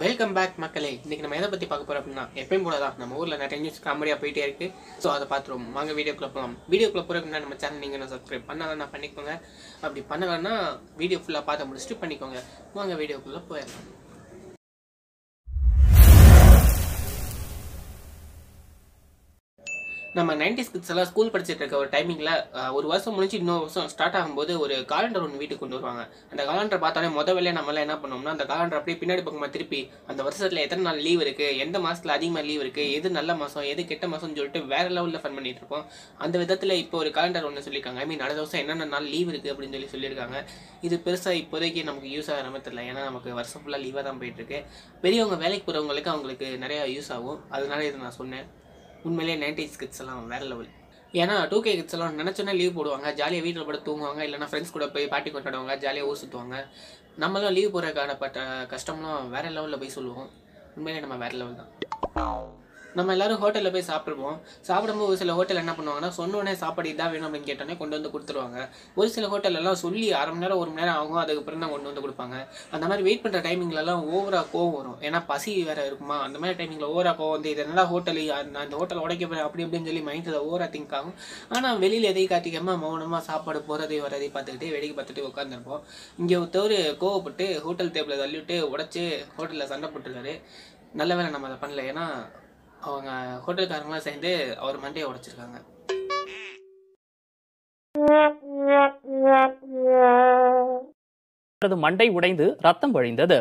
Welcome back மக்களே. இன்னைக்கு நம்ம எதை பற்றி பார்க்க போகிறோம் அப்படின்னா, எப்பயும் போல தான் நம்ம ஊரில் நிறைய நியூஸ் காமெடியாக போயிட்டே இருக்கு. ஸோ அதை பார்த்துருவோம். வாங்க வீடியோக்குள்ள போகலாம். வீடியோக்குள்ள போகிறதுக்கு நம்ம சேனல் நீங்கள் சப்ஸ்கிரைப் பண்ணலன்னா பண்ணிக்கோங்க. அப்படி பண்ணலன்னா வீடியோ ஃபுல்லாக பார்த்து முடிச்சுட்டு பண்ணிக்கோங்க. வாங்க வீடியோக்குள்ளே போயிடலாம். நம்ம 90s கிட்ஸ் எல்லாம் ஸ்கூல் படிச்சுட்டு இருக்க ஒரு டைமிங்கில் ஒரு வருஷம் முடிஞ்சு இன்னொரு வருஷம் ஸ்டார்ட் ஆகும்போது ஒரு காலண்டர் ஒன்று வீட்டுக்கு கொண்டு வருவாங்க. அந்த காலண்டர் பார்த்தாலே வேலையை நம்மளாம் என்ன பண்ணோம்னா, அந்த காலண்டர் அப்படியே பின்னாடி பக்கமாக திருப்பி அந்த வருஷத்தில் எத்தனை நாள் லீவ் இருக்குது, எந்த மாதத்தில் அதிகமாக லீவ் இருக்குது, எது நல்ல மாதம் எது கெட்ட மாதம்னு சொல்லிட்டு வேறு லெவலில் ஃபன் பண்ணிட்டு இருப்போம். அந்த விதத்தில் இப்போ ஒரு காலண்டர் ஒன்று சொல்லியிருக்காங்க. அடுத்த வருஷம் என்னென்ன நாள் லீவ் இருக்குது அப்படின்னு சொல்லியிருக்காங்க. இது பெருசாக இப்போதைக்கு நமக்கு யூஸ் ஆகிற மாதிரி தெரியல. ஏன்னா நமக்கு வருஷம் ஃபுல்லாக லீவாக தான் போயிட்டுருக்கு. பெரியவங்க வேலைக்கு போகிறவங்களுக்கு அவங்களுக்கு நிறையா யூஸ் ஆகும். அதனால இதை நான் சொன்னேன். உண்மையிலே 90s கிட்ஸ் எல்லாம் வேறு லெவல். ஏன்னா 2K கிட்ஸ் எல்லாம் நினச்சோன்னா லீவ் போடுவாங்க, ஜாலியாக வீட்டில் படுத்து தூங்குவாங்க, இல்லைனா ஃப்ரெண்ட்ஸ் கூட போய் பார்ட்டி கொண்டாடுவாங்க, ஜாலியாக ஊர் சுற்றுவாங்க. நம்மளாம் லீவ் போடுறதுக்கான கஷ்டம்லாம் வேறு லெவலில் போய் சொல்லுவோம். உண்மையிலே நம்ம வேறு லெவல் தான். நம்ம எல்லாரும் ஹோட்டலில் போய் சாப்பிடுவோம். சாப்பிடும்போது ஒரு சில ஹோட்டல் என்ன பண்ணுவாங்கன்னா, சொன்னோடனே சாப்பாடு இதாக வேணும் அப்படின்னு கேட்டோன்னே கொண்டு வந்து கொடுத்துருவாங்க. ஒரு சில ஹோட்டலெல்லாம் சொல்லி அரை மணி நேரம் 1 மணி நேரம் ஆகும், அதுக்கப்புறம் தான் கொண்டு வந்து கொடுப்பாங்க. அந்த மாதிரி வெயிட் பண்ணுற டைமிங்லலாம் ஓவராக கோவம் வரும். ஏன்னா பசி வேறு இருக்குமா, அந்த மாதிரி டைமிங்கில் ஓவராக கோவம் வந்து இது என்னடா ஹோட்டல், அந்த ஹோட்டல் உடைக்க போகிறேன் அப்படி இப்படின்னு சொல்லி மைண்டில் ஓவராக திங்க் ஆகும். ஆனால் வெளியில் எதையும் காட்டிக்காமல் மௌனமாக சாப்பாடு போகிறதையும் வரதையும் பார்த்துக்கிட்டு வேடிக்கை பார்த்துட்டு உட்காந்துருப்போம். இங்கே ஒருத்தவர் கோவப்பட்டு ஹோட்டல் டேபிளை தள்ளிவிட்டு உடச்சி ஹோட்டலில் சண்டை போட்டுருக்காரு. நல்ல வேலை நம்ம அதை பண்ணல. ஏன்னா அவங்க ஹோட்டல்காரங்களாம் சேர்ந்து அவர் மண்டையை உடைச்சிருக்காங்க. மண்டை உடைந்து ரத்தம் வழிந்தது.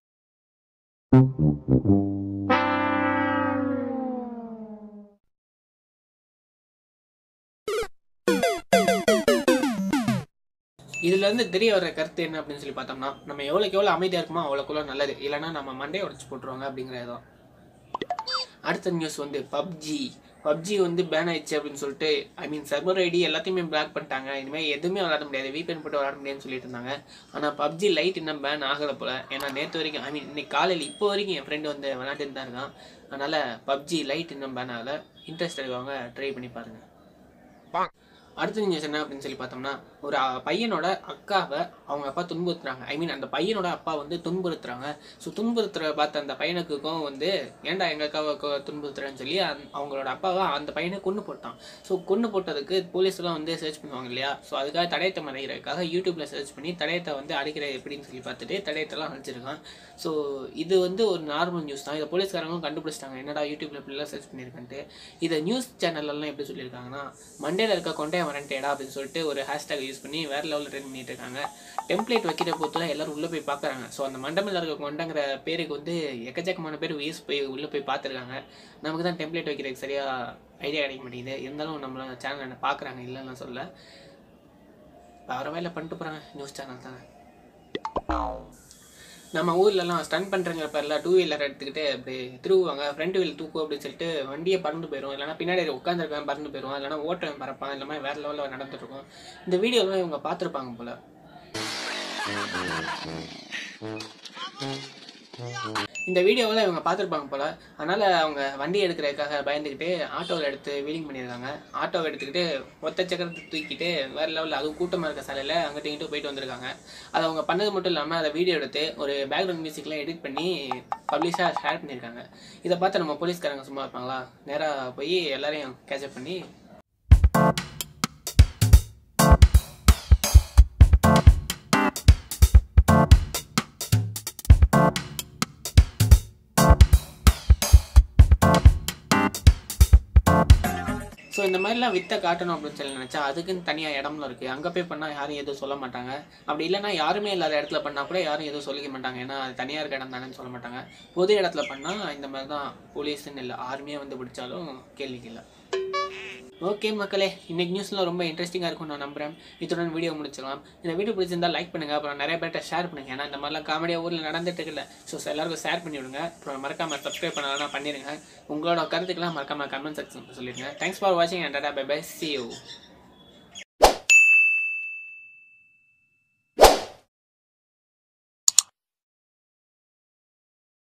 இதுல இருந்து தெரிய வர கருத்து என்ன அப்படின்னு சொல்லி பார்த்தோம்னா, நம்ம எவ்வளோக்கு எவ்வளோ அமைதியாக இருக்குமோ அவ்வளோக்குள்ள நல்லது. இல்லைன்னா நம்ம மண்டையை உடைச்சு போட்டுருவாங்க அப்படிங்கிறதான். அடுத்த நியூஸ் வந்து பப்ஜி வந்து பேன் ஆயிடுச்சு அப்படின்னு சொல்லிட்டு, சர்வர் ஐடி எல்லாத்தையுமே பிளாக் பண்ணிட்டாங்க. இனிமேல் எதுவுமே விளாட முடியாது, VPN போட்டு விளாட முடியாதுன்னு சொல்லிட்டு இருந்தாங்க. ஆனால் PUBG லைட் இன்னும் பேன் ஆகலை போல. ஏன்னா நேற்று வரைக்கும் இன்னைக்கு காலையில் இப்போ வரைக்கும் என் ஃப்ரெண்டு வந்து விளாண்டுட்டு தான் இருக்கான். அதனால் PUBG லைட் இன்னும் பேன் ஆகலை. இன்ட்ரெஸ்ட் இருக்கவங்க ட்ரை பண்ணி பாருங்கள். அடுத்த நியூஸ் என்ன அப்படின்னு சொல்லி பார்த்தோம்னா, ஒரு பையனோட அக்காவை அவங்க அப்பா துன்புறுத்துறாங்க. அந்த பையனோட அப்பா வந்து துன்புறுத்துறாங்க. ஸோ துன்புறுத்துற பார்த்த அந்த பையனுக்கும் வந்து, ஏன்டா எங்கள் அக்காவை துன்புறுத்துறேன்னு சொல்லி அவங்களோட அப்பாவை அந்த பையனை கொன்று போட்டான். ஸோ கொன்று போட்டதுக்கு போலீஸ்லாம் வந்து சர்ச் பண்ணுவாங்க இல்லையா. ஸோ அதுக்காக தடயத்தை மறைக்கிறதுக்காக யூடியூப்பில் சர்ச் பண்ணி தடயத்தை வந்து அடிக்கிற எப்படின்னு சொல்லி பார்த்துட்டு தடயத்தெல்லாம் அழிச்சிருக்கான். ஸோ இது வந்து ஒரு நார்மல் நியூஸ் தான். இதை போலீஸ்காரங்களும் கண்டுபிடிச்சிட்டாங்க, என்னடா யூடியூப்பில் இப்படிலாம் சர்ச் பண்ணியிருக்கேன்ட்டு. இதை நியூஸ் சேனல்லாம் எப்படி சொல்லியிருக்காங்கன்னா, மண்டேல இருக்க கொண்டையா மரண்டேடா அப்படின்னு சொல்லிட்டு ஒரு ஹேஷ்டேக் யூஸ் பண்ணி வேறு லெவலில் ட்ரெண்ட் பண்ணிட்டு இருக்காங்க. டெம்ப்ளேட் வைக்கிற போதுலாம் எல்லாரும் உள்ளே போய் பார்க்குறாங்க. ஸோ அந்த மண்டமில் இருக்க கொண்டங்கிற பேருக்கு வந்து எக்கச்சக்கமான பேர் வியூஸ் போய் உள்ளே போய் பார்த்துருக்காங்க. நமக்கு தான் டெம்ப்ளேட் வைக்கிறதுக்கு சரியாக ஐடியா கிடைக்க மாட்டேங்குது. இருந்தாலும் நம்மளோட சேனல் பார்க்குறாங்க, இல்லைன்னா சொல்ல வேறு வேலை பண்ணிட்டு போகிறாங்க. நியூஸ் சேனல் தானே. நம்ம ஊர்லலாம் ஸ்டன் பண்ணுறங்கிற பேரில் 2 வீலர் எடுத்துக்கிட்டு அப்படி திருவுவாங்க. ஃப்ரண்ட் வீல் தூக்கும் அப்படின்னு சொல்லிட்டு வண்டியை பறந்து போயிடும், இல்லைனா பின்னாடி உட்காந்துருக்கேன் பறந்து போயிடும், இல்லைனா ஓட்டுறவன் பறப்பான். இந்த மாதிரி வேறு லெவலில் நடந்துட்டுருக்கும். இந்த வீடியோலாம் இவங்க பார்த்துருப்பாங்க போல். அதனால் அவங்க வண்டி எடுக்கிறதுக்காக பயந்துக்கிட்டு ஆட்டோவில் எடுத்து வீலிங் பண்ணியிருக்காங்க. ஆட்டோவை எடுத்துக்கிட்டு ஒத்த சக்கரத்தை தூக்கிட்டு வேறு லெவலில், அதுவும் கூட்டமாக இருக்க சாலையில் அங்கிட்ட இங்கிட்ட போயிட்டு வந்திருக்காங்க. அதை அவங்க பண்ணது மட்டும் இல்லாமல் அதை வீடியோ எடுத்து ஒரு பேக்ரவுண்ட் மியூசிக்லாம் எடிட் பண்ணி பப்ளிஷாக ஷேர் பண்ணியிருக்காங்க. இதை பார்த்து நம்ம போலீஸ்காரங்க சும்மா இருப்பாங்களா? நேராக போய் எல்லாரையும் கேட்சப் பண்ணி ஸோ இந்த மாதிரிலாம் வித்தை காட்டணும் அப்படின்னு சொல்லி நினச்சா அதுக்குன்னு தனியாக இடம்லாம் இருக்குது. அங்கே போய் பண்ணால் யாரும் எதுவும் சொல்ல மாட்டாங்க. அப்படி இல்லைனா யாருமே இல்லாத இடத்துல பண்ணால் கூட யாரும் எதுவும் சொல்லிக்க மாட்டாங்க. ஏன்னா அது தனியாக இருக்க இடம் தானேன்னு சொல்ல மாட்டாங்க. பொது இடத்துல பண்ணால் இந்த மாதிரி தான் போலீஸுன்னு இல்லை, ஆர்மியாக வந்து பிடிச்சாலும் கேள்விக்கு இல்லை. ஓகே மக்களே, இன்றைக்கி நியூஸ்லாம் ரொம்ப இன்ட்ரெஸ்டிங்காக இருக்கும்னு நான் நம்புகிறேன். இத்துடன் வீடியோ முடிச்சிடலாம். இந்த வீடியோ பிடிச்சிருந்தால் லைக் பண்ணுங்கள், அப்புறம் நிறைய பேர்ட்ட ஷேர் பண்ணுங்கள். ஏன்னா இந்த மாதிரிலாம் காமெடியாக ஊரில் நடந்துட்டு இருக்குல்ல. ஸோ எல்லாருக்கும் ஷேர் பண்ணி விடுங்க. அப்புறம் மறக்காமல் சப்ஸ்கிரைப் பண்ணலாம் பண்ணிடுங்க. உங்களோட கருத்துக்கெல்லாம் மறக்காமல் கமெண்ட் செக்ஷன் சொல்லிடுங்க. தேங்க்ஸ் ஃபார் வாட்சிங் and tata bye bye, see you.